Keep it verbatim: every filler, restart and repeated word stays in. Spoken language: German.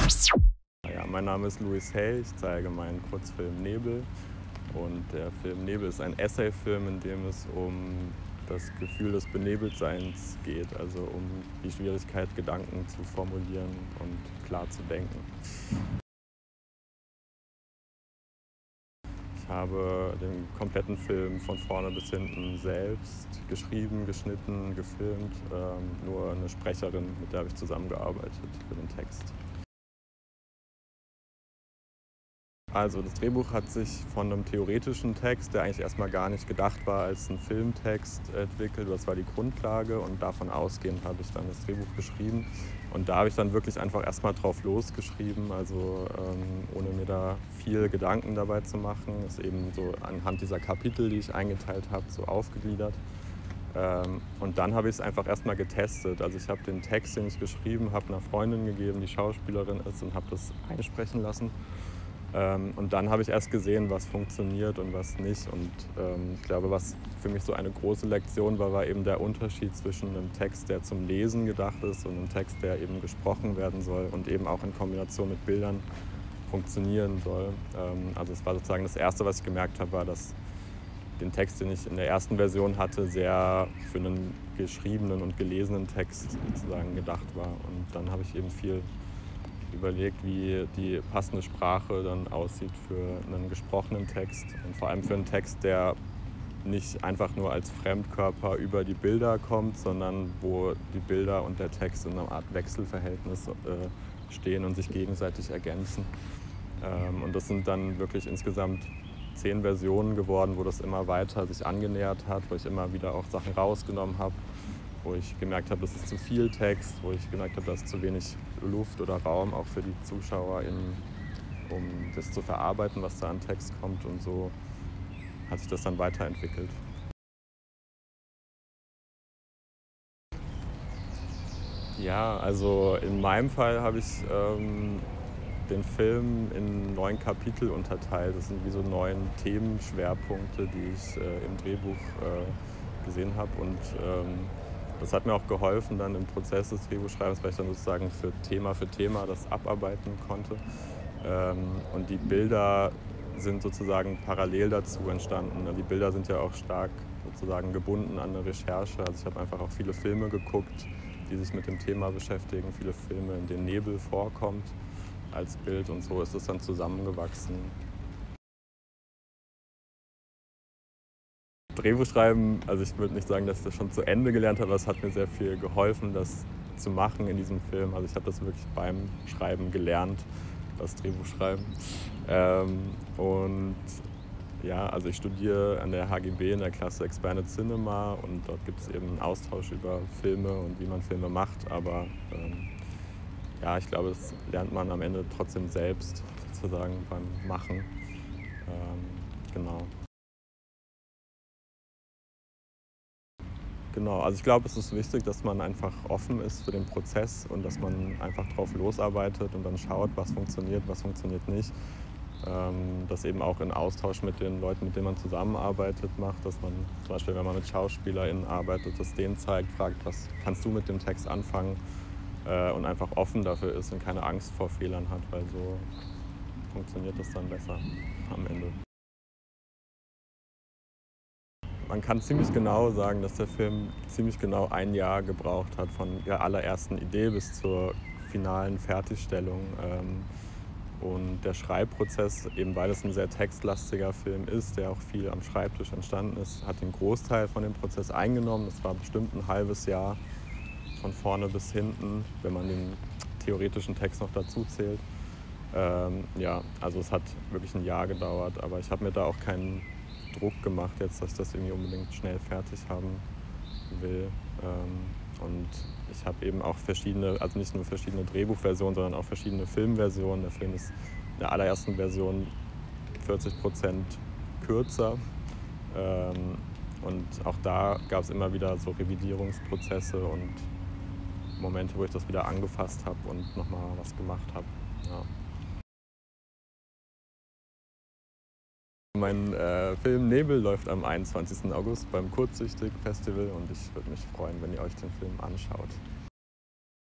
Ja, mein Name ist Louis Hay, ich zeige meinen Kurzfilm Nebel. Und der Film Nebel ist ein Essayfilm, in dem es um das Gefühl des Benebeltseins geht, also um die Schwierigkeit, Gedanken zu formulieren und klar zu denken. Ich habe den kompletten Film von vorne bis hinten selbst geschrieben, geschnitten, gefilmt. Ähm, nur eine Sprecherin, mit der habe ich zusammengearbeitet für den Text. Also das Drehbuch hat sich von einem theoretischen Text, der eigentlich erstmal gar nicht gedacht war als ein Filmtext, entwickelt. Das war die Grundlage und davon ausgehend habe ich dann das Drehbuch geschrieben. Und da habe ich dann wirklich einfach erstmal drauf losgeschrieben, also ähm, ohne mir da viel Gedanken dabei zu machen. Das ist eben so anhand dieser Kapitel, die ich eingeteilt habe, so aufgegliedert. Ähm, und dann habe ich es einfach erstmal getestet. Also ich habe den Text, den ich geschrieben habe, einer Freundin gegeben, die Schauspielerin ist, und habe das einsprechen lassen. Ähm, und dann habe ich erst gesehen, was funktioniert und was nicht. Und ähm, ich glaube, was für mich so eine große Lektion war, war eben der Unterschied zwischen einem Text, der zum Lesen gedacht ist, und einem Text, der eben gesprochen werden soll und eben auch in Kombination mit Bildern funktionieren soll. Ähm, also es war sozusagen das Erste, was ich gemerkt habe, war, dass den Text, den ich in der ersten Version hatte, sehr für einen geschriebenen und gelesenen Text sozusagen gedacht war. Und dann habe ich eben viel überlegt, wie die passende Sprache dann aussieht für einen gesprochenen Text und vor allem für einen Text, der nicht einfach nur als Fremdkörper über die Bilder kommt, sondern wo die Bilder und der Text in einer Art Wechselverhältnis äh, stehen und sich gegenseitig ergänzen. Ähm, und das sind dann wirklich insgesamt zehn Versionen geworden, wo das immer weiter sich angenähert hat, wo ich immer wieder auch Sachen rausgenommen habe, wo ich gemerkt habe, das ist zu viel Text, wo ich gemerkt habe, da ist zu wenig Luft oder Raum auch für die ZuschauerInnen, um das zu verarbeiten, was da an Text kommt. Und so hat sich das dann weiterentwickelt. Ja, also in meinem Fall habe ich ähm, den Film in neun Kapitel unterteilt. Das sind wie so neun Themenschwerpunkte, die ich äh, im Drehbuch äh, gesehen habe. Und ähm, das hat mir auch geholfen dann im Prozess des Drehbuchschreibens, weil ich dann sozusagen für Thema für Thema das abarbeiten konnte. Ähm, und die Bilder sind sozusagen parallel dazu entstanden. Die Bilder sind ja auch stark sozusagen gebunden an eine Recherche. Also ich habe einfach auch viele Filme geguckt, die sich mit dem Thema beschäftigen, viele Filme, in denen Nebel vorkommt als Bild, und so ist es dann zusammengewachsen. Drehbuchschreiben, also ich würde nicht sagen, dass ich das schon zu Ende gelernt habe, aber es hat mir sehr viel geholfen, das zu machen in diesem Film. Also ich habe das wirklich beim Schreiben gelernt, das Drehbuchschreiben. Ähm, und ja, also ich studiere an der H G B in der Klasse Expanded Cinema, und dort gibt es eben einen Austausch über Filme und wie man Filme macht, aber ähm, ja, ich glaube, das lernt man am Ende trotzdem selbst, sozusagen beim Machen. Ähm, genau. Genau, also ich glaube, es ist wichtig, dass man einfach offen ist für den Prozess und dass man einfach drauf losarbeitet und dann schaut, was funktioniert, was funktioniert nicht. Ähm, das eben auch in Austausch mit den Leuten, mit denen man zusammenarbeitet, macht, dass man zum Beispiel, wenn man mit SchauspielerInnen arbeitet, das denen zeigt, fragt, was kannst du mit dem Text anfangen, äh, und einfach offen dafür ist und keine Angst vor Fehlern hat, weil so funktioniert das dann besser am Ende. Man kann ziemlich genau sagen, dass der Film ziemlich genau ein Jahr gebraucht hat, von der allerersten Idee bis zur finalen Fertigstellung. Ähm, und der Schreibprozess, eben weil es ein sehr textlastiger Film ist, der auch viel am Schreibtisch entstanden ist, hat den Großteil von dem Prozess eingenommen. Das war bestimmt ein halbes Jahr von vorne bis hinten, wenn man den theoretischen Text noch dazu zählt. Ähm, ja, also es hat wirklich ein Jahr gedauert, aber ich habe mir da auch keinen Druck gemacht jetzt, dass ich das irgendwie unbedingt schnell fertig haben will. Ähm, und ich habe eben auch verschiedene, also nicht nur verschiedene Drehbuchversionen, sondern auch verschiedene Filmversionen. Der Film ist in der allerersten Version vierzig Prozent kürzer. Ähm, und auch da gab es immer wieder so Revidierungsprozesse und Momente, wo ich das wieder angefasst habe und nochmal was gemacht habe. Ja. Mein äh, Film Nebel läuft am einundzwanzigsten August beim Kurzsichtig Festival, und ich würde mich freuen, wenn ihr euch den Film anschaut.